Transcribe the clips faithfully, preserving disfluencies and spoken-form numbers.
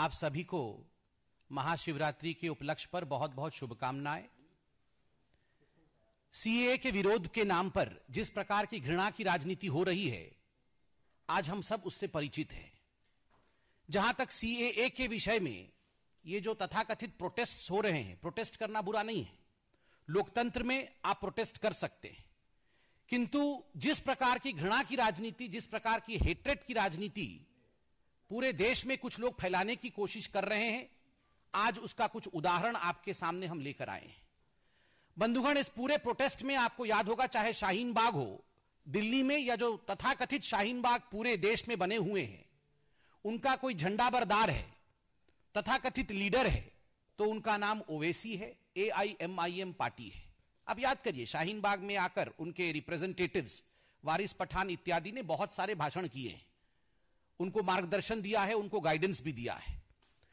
आप सभी को महाशिवरात्रि के उपलक्ष्य पर बहुत बहुत शुभकामनाएं। सीएए के विरोध के नाम पर जिस प्रकार की घृणा की राजनीति हो रही है, आज हम सब उससे परिचित हैं। जहां तक सीएए के विषय में ये जो तथाकथित प्रोटेस्ट्स हो रहे हैं, प्रोटेस्ट करना बुरा नहीं है, लोकतंत्र में आप प्रोटेस्ट कर सकते हैं, किंतु जिस प्रकार की घृणा की राजनीति, जिस प्रकार की हेट्रेट की राजनीति पूरे देश में कुछ लोग फैलाने की कोशिश कर रहे हैं, आज उसका कुछ उदाहरण आपके सामने हम लेकर आए हैं। बंधुगण, इस पूरे प्रोटेस्ट में आपको याद होगा, चाहे शाहीन बाग हो दिल्ली में या जो तथाकथित शाहीन बाग पूरे देश में बने हुए हैं, उनका कोई झंडा बरदार है, तथाकथित लीडर है, तो उनका नाम ओवैसी है, A I M I M party है। अब याद करिए, शाहीन बाग में आकर उनके रिप्रेजेंटेटिव्स वारिस पठान इत्यादि ने बहुत सारे भाषण किए हैं, उनको मार्गदर्शन दिया है, उनको गाइडेंस भी दिया है।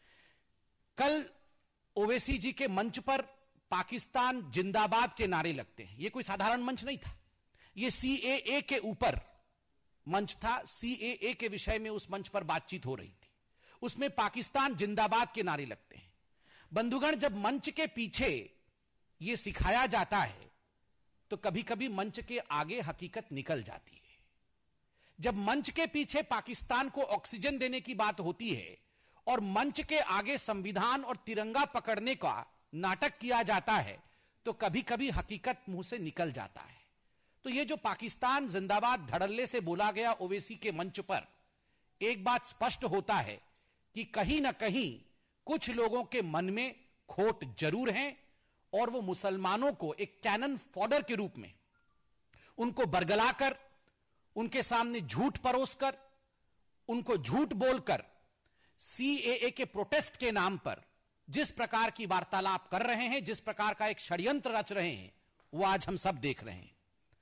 कल ओवैसी जी के मंच पर पाकिस्तान जिंदाबाद के नारे लगते हैं। यह कोई साधारण मंच नहीं था, यह सीएए के ऊपर मंच था। सीएए के विषय में उस मंच पर बातचीत हो रही थी, उसमें पाकिस्तान जिंदाबाद के नारे लगते हैं। बंधुगण, जब मंच के पीछे यह सिखाया जाता है तो कभी कभी मंच के आगे हकीकत निकल जाती है। जब मंच के पीछे पाकिस्तान को ऑक्सीजन देने की बात होती है और मंच के आगे संविधान और तिरंगा पकड़ने का नाटक किया जाता है, तो कभी कभी हकीकत मुंह से निकल जाता है। तो यह जो पाकिस्तान जिंदाबाद धड़ल्ले से बोला गया ओवैसी के मंच पर, एक बात स्पष्ट होता है कि कहीं ना कहीं कुछ लोगों के मन में खोट जरूर है और वो मुसलमानों को एक कैनन फॉडर के रूप में उनको बरगलाकर, उनके सामने झूठ परोसकर, उनको झूठ बोलकर सीएए के प्रोटेस्ट के नाम पर जिस प्रकार की वार्तालाप कर रहे हैं, जिस प्रकार का एक षड्यंत्र रच रहे हैं, वो आज हम सब देख रहे हैं।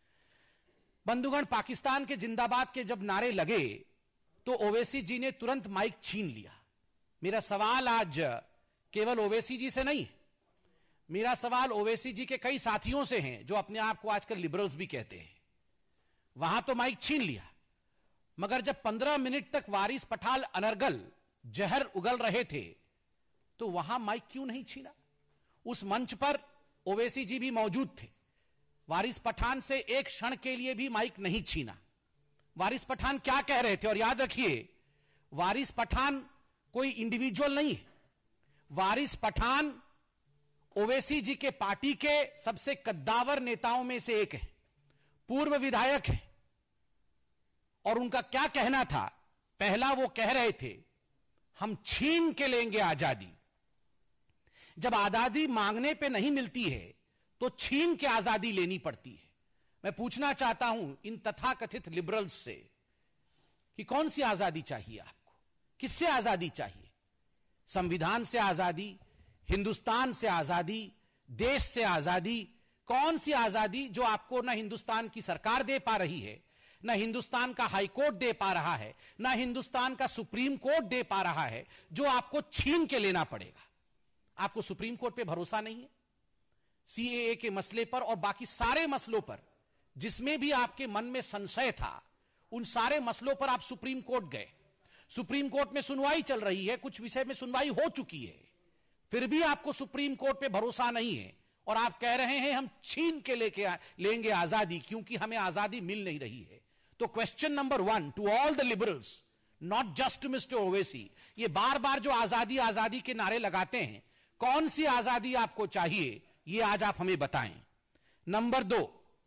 बंधुगण, पाकिस्तान के जिंदाबाद के जब नारे लगे तो ओवैसी जी ने तुरंत माइक छीन लिया। मेरा सवाल आज केवल ओवैसी जी से नहीं है, मेरा सवाल ओवैसी जी के कई साथियों से हैं जो अपने आप को आजकल लिबरल्स भी कहते हैं। वहां तो माइक छीन लिया, मगर जब पंद्रह मिनट तक वारिस पठान अनर्गल जहर उगल रहे थे तो वहां माइक क्यों नहीं छीना? उस मंच पर ओवैसी जी भी मौजूद थे, वारिस पठान से एक क्षण के लिए भी माइक नहीं छीना। वारिस पठान क्या कह रहे थे? और याद रखिए, वारिस पठान कोई इंडिविजुअल नहीं है, वारिस पठान ओवैसी जी के पार्टी के सबसे कद्दावर नेताओं में से एक है, पूर्व विधायक है। और उनका क्या कहना था? पहला वो कह रहे थे, हम छीन के लेंगे आजादी। जब आजादी मांगने पे नहीं मिलती है तो छीन के आजादी लेनी पड़ती है। मैं पूछना चाहता हूं इन तथाकथित लिबरल्स से कि कौन सी आजादी चाहिए आपको? किससे आजादी चाहिए? संविधान से आजादी, हिंदुस्तान से आजादी, देश से आजादी? कौन सी आजादी जो आपको ना हिंदुस्तान की सरकार दे पा रही है, ना हिंदुस्तान का हाई कोर्ट दे पा रहा है, ना हिंदुस्तान का सुप्रीम कोर्ट दे पा रहा है, जो आपको छीन के लेना पड़ेगा? आपको सुप्रीम कोर्ट पे भरोसा नहीं है? सीएए के मसले पर और बाकी सारे मसलों पर जिसमें भी आपके मन में संशय था, उन सारे मसलों पर आप सुप्रीम कोर्ट गए, सुप्रीम कोर्ट में सुनवाई चल रही है, कुछ विषय में सुनवाई हो चुकी है, फिर भी आपको सुप्रीम कोर्ट पे भरोसा नहीं है और आप कह रहे हैं हम छीन के लेके लेंगे आजादी क्योंकि हमें आजादी मिल नहीं रही है। तो question number one to all the liberals, not just to mister Owaisi, ये बार बार जो आजादी आजादी के नारे लगाते हैं, कौन सी आजादी आपको चाहिए, ये आज आप हमें बताएं। नंबर दो,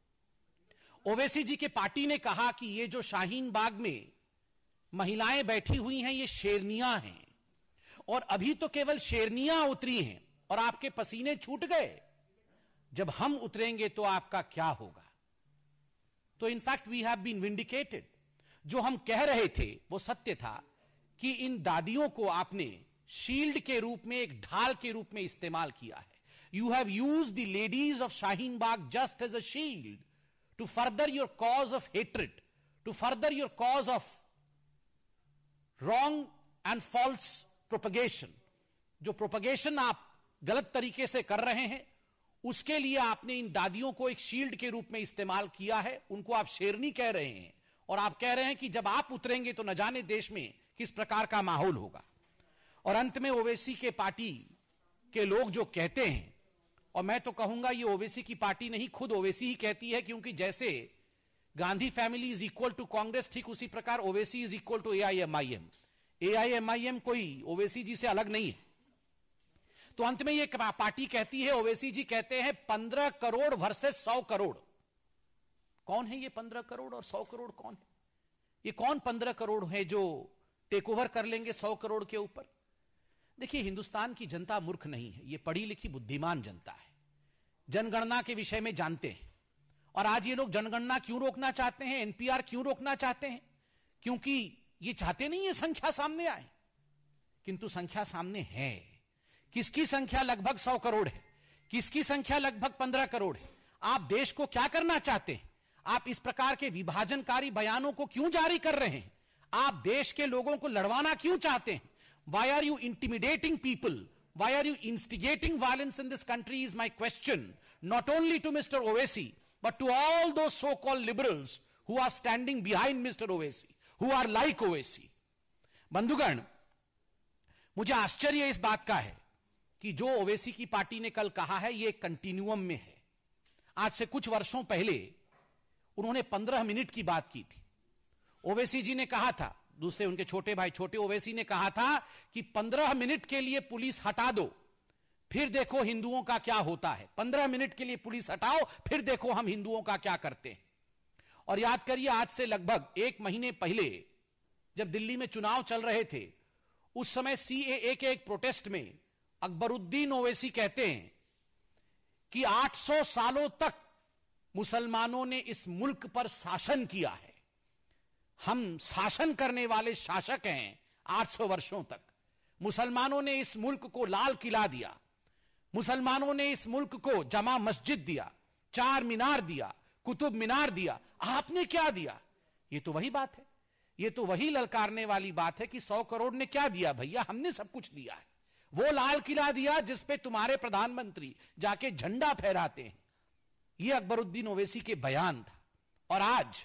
ओवैसी जी के पार्टी ने कहा कि ये जो शाहीन बाग में महिलाएं बैठी हुई हैं, ये शेरनियां हैं और अभी तो केवल शेरनियां उतरी हैं और आपके पसीने छूट गए, जब हम उतरेंगे तो आपका क्या होगा? तो in fact we have been vindicated. जो हम कह रहे थे वो सत्य था कि इन दादियों को आपने शील्ड के रूप में, एक ढाल के रूप में इस्तेमाल किया है। You have used the ladies of Shaheen Bagh just as a shield to further your cause of hatred, to further your cause of wrong and false propagation. जो प्रोपगेशन आप गलत तरीके से कर रहे हैं, उसके लिए आपने इन दादियों को एक शील्ड के रूप में इस्तेमाल किया है। उनको आप शेरनी कह रहे हैं और आप कह रहे हैं कि जब आप उतरेंगे तो न जाने देश में किस प्रकार का माहौल होगा। और अंत में ओवैसी के पार्टी के लोग जो कहते हैं, और मैं तो कहूंगा ये ओवैसी की पार्टी नहीं, खुद ओवैसी ही कहती है, क्योंकि जैसे Gandhi family is equal to Congress, ठीक उसी प्रकार Owaisi is equal to AIMIM. AIMIM कोई ओवैसी जी से अलग नहीं है। तो अंत में ये पार्टी कहती है, ओवैसी जी कहते हैं पंद्रह करोड़ वर्सेस सौ करोड़। कौन है ये पंद्रह करोड़ और सौ करोड़ कौन है? ये कौन पंद्रह करोड़ है जो टेक ओवर कर लेंगे सौ करोड़ के ऊपर? देखिए, हिंदुस्तान की जनता मूर्ख नहीं है, ये पढ़ी लिखी बुद्धिमान जनता है, जनगणना के विषय में जानते हैं। और आज ये लोग जनगणना क्यों रोकना चाहते हैं, एनपीआर क्यों रोकना चाहते हैं? क्योंकि ये चाहते नहीं है संख्या सामने आए, किंतु संख्या सामने है। किसकी संख्या लगभग सौ करोड़ है, किसकी संख्या लगभग पंद्रह करोड़ है। आप देश को क्या करना चाहते हैं? आप इस प्रकार के विभाजनकारी बयानों को क्यों जारी कर रहे हैं? आप देश के लोगों को लड़वाना क्यों चाहते हैं? Why are you intimidating people? Why are you instigating violence in this country is my question, not only to Mister Owaisi, but to all those so-called liberals who are standing behind Mister Owaisi, who are like Owaisi. बंधुगण, मुझे आश्चर्य इस बात का है कि जो ओवैसी की पार्टी ने कल कहा है, ये कंटिन्यूअम में है। आज से कुछ वर्षों पहले उन्होंने पंद्रह मिनट की बात की थी। ओवैसी जी ने कहा था, दूसरे उनके छोटे भाई छोटे ओवैसी ने कहा था कि पंद्रह मिनट के लिए पुलिस हटा दो, फिर देखो हिंदुओं का क्या होता है। पंद्रह मिनट के लिए पुलिस हटाओ, फिर देखो हम हिंदुओं का क्या करते हैं। और याद करिए, आज से लगभग एक महीने पहले जब दिल्ली में चुनाव चल रहे थे, उस समय सीएए के एक प्रोटेस्ट में अकबरुद्दीन ओवैसी कहते हैं कि आठ सौ सालों तक मुसलमानों ने इस मुल्क पर शासन किया है, हम शासन करने वाले शासक हैं। आठ सौ वर्षों तक मुसलमानों ने इस मुल्क को लाल किला दिया, मुसलमानों ने इस मुल्क को जमा मस्जिद दिया, चार मीनार दिया, कुतुब मीनार दिया। आपने क्या दिया? ये तो वही बात है, ये तो वही ललकारने वाली बात है कि सौ करोड़ ने क्या दिया भैया? हमने सब कुछ दिया है। वो लाल किला दिया जिस पे तुम्हारे प्रधानमंत्री जाके झंडा फहराते हैं। ये अकबरुद्दीन ओवैसी के बयान था। और आज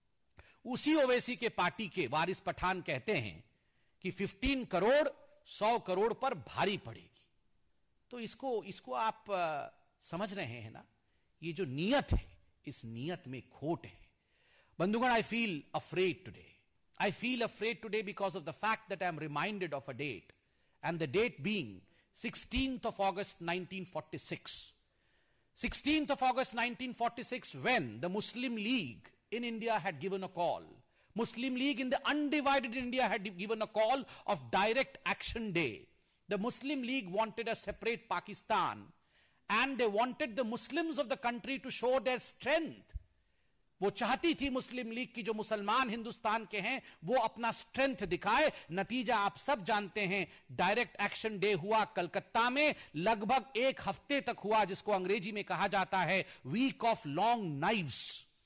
उसी ओवैसी के पार्टी के वारिस पठान कहते हैं कि पंद्रह करोड़ सौ करोड़ पर भारी पड़ेगी। तो इसको इसको आप आ, समझ रहे हैं ना? ये जो नीयत है, इस नीयत में खोट है। बंधुगण, I feel afraid today. I feel afraid today because of the fact that I am reminded of a date, and the date being sixteenth of August nineteen forty-six. sixteenth of August nineteen forty-six, when the Muslim League in India had given a call. Muslim League in the undivided India had given a call of direct action day. The Muslim League wanted a separate Pakistan, and they wanted the Muslims of the country to show their strength. वो चाहती थी मुस्लिम league की जो मुसलमान हिंदुस्तान के हैं वो अपना स्ट्रेंथ दिखाए। नतीजा आप सब जानते हैं, डायरेक्ट एक्शन डे हुआ कलकत्ता में, लगभग एक हफ्ते तक हुआ, जिसको अंग्रेजी में कहा जाता है वीक ऑफ लॉन्ग नाइव्स।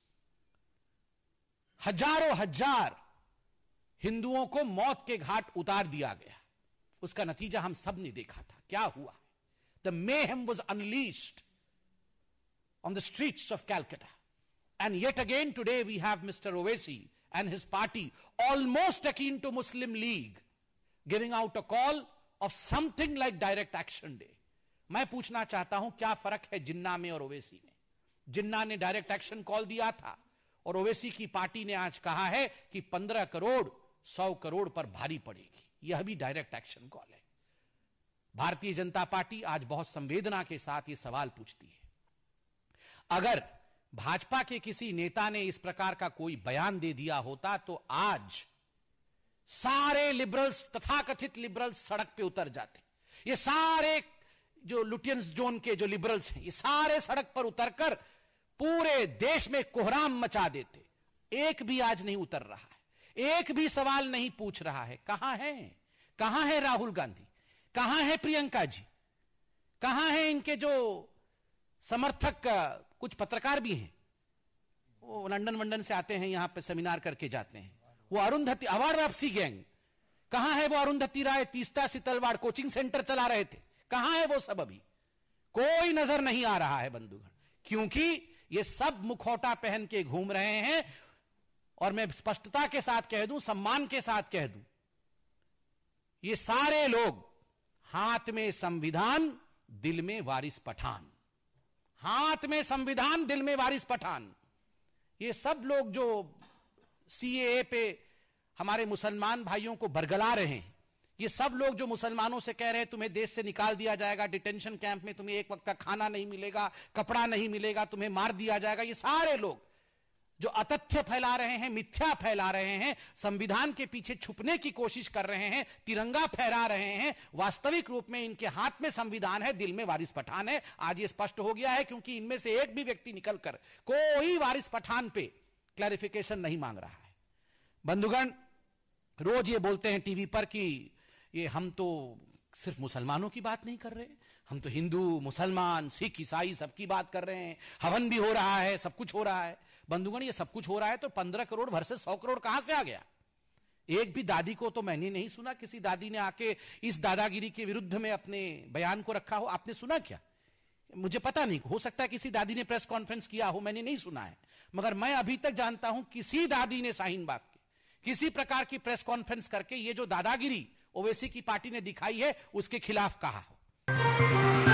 हजारों हजार हिंदुओं को मौत के घाट उतार दिया गया। उसका नतीजा हम सब ने देखा था, क्या हुआ। The mayhem was unleashed on the streets of Calcutta. And yet again today we have Mister Owaisi and his party, almost akin to Muslim League, giving out a call of something like direct action day. मैं पूछना चाहता हूं, क्या फर्क है जिन्ना में और ओवैसी में? जिन्ना ने डायरेक्ट एक्शन कॉल दिया था और ओवैसी की पार्टी ने आज कहा है कि पंद्रह करोड़ सौ करोड़ पर भारी पड़ेगी। यह भी डायरेक्ट एक्शन कॉल है। भारतीय जनता पार्टी आज बहुत संवेदना के साथ यह सवाल पूछती है, अगर भाजपा के किसी नेता ने इस प्रकार का कोई बयान दे दिया होता तो आज सारे लिबरल्स, तथाकथित लिबरल्स सड़क पे उतर जाते। ये सारे जो लुटियंस जोन के जो लिबरल्स हैं, ये सारे सड़क पर उतरकर पूरे देश में कोहराम मचा देते। एक भी आज नहीं उतर रहा है, एक भी सवाल नहीं पूछ रहा है। कहां है कहां है राहुल गांधी, कहां है प्रियंका जी, कहां है इनके जो समर्थक? कुछ पत्रकार भी हैं, वो लंदन वंडन से आते हैं, यहां पे सेमिनार करके जाते हैं। वो अरुंधति अवार वापसी गैंग, कहां है वो? अरुंधति राय तीस्ता सितलवाड़ कोचिंग सेंटर चला रहे थे, कहां है वो सब? अभी कोई नजर नहीं आ रहा है बंधुगण, क्योंकि ये सब मुखौटा पहन के घूम रहे हैं। और मैं स्पष्टता के साथ कह दूं, सम्मान के साथ कह दूं, ये सारे लोग हाथ में संविधान, दिल में वारिस पठान। हाथ में संविधान, दिल में वारिस पठान। ये सब लोग जो सीएए पे हमारे मुसलमान भाइयों को बरगला रहे हैं, ये सब लोग जो मुसलमानों से कह रहे हैं तुम्हें देश से निकाल दिया जाएगा, डिटेंशन कैंप में तुम्हें एक वक्त का खाना नहीं मिलेगा, कपड़ा नहीं मिलेगा, तुम्हें मार दिया जाएगा, ये सारे लोग जो अतथ्य फैला रहे हैं, मिथ्या फैला रहे हैं, संविधान के पीछे छुपने की कोशिश कर रहे हैं, तिरंगा फहरा रहे हैं, वास्तविक रूप में इनके हाथ में संविधान है, दिल में वारिस पठान है। आज ये स्पष्ट हो गया है, क्योंकि इनमें से एक भी व्यक्ति निकलकर कोई वारिस पठान पे क्लैरिफिकेशन नहीं मांग रहा है। बंधुगण, रोज ये बोलते हैं टीवी पर कि ये हम तो सिर्फ मुसलमानों की बात नहीं कर रहे, हम तो हिंदू, मुसलमान, सिख, ईसाई सबकी बात कर रहे हैं, हवन भी हो रहा है, सब कुछ हो रहा है। बंधुगण, ये सब कुछ हो रहा है तो पंद्रह करोड़ वर्सेस सौ करोड़ कहां से आ गया? एक भी दादी को तो मैंने नहीं सुना किसी दादी ने आके इस दादागिरी के विरुद्ध में अपने बयान को रखा हो। आपने सुना क्या? मुझे पता नहीं, हो सकता है किसी दादी ने प्रेस कॉन्फ्रेंस किया हो, मैंने नहीं सुना है। मगर मैं अभी तक जानता हूं किसी दादी ने शाहीन बाग की किसी प्रकार की प्रेस कॉन्फ्रेंस करके ये जो दादागिरी ओवैसी की पार्टी ने दिखाई है उसके खिलाफ कहा हो।